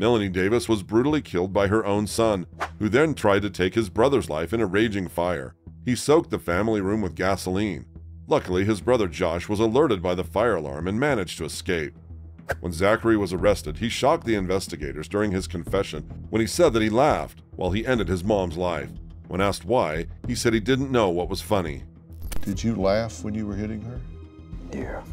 Melanie Davis was brutally killed by her own son, who then tried to take his brother's life in a raging fire. He soaked the family room with gasoline. Luckily, his brother Josh was alerted by the fire alarm and managed to escape. When Zachary was arrested, he shocked the investigators during his confession when he said that he laughed while he ended his mom's life. When asked why, he said he didn't know what was funny. Did you laugh when you were hitting her? Yeah.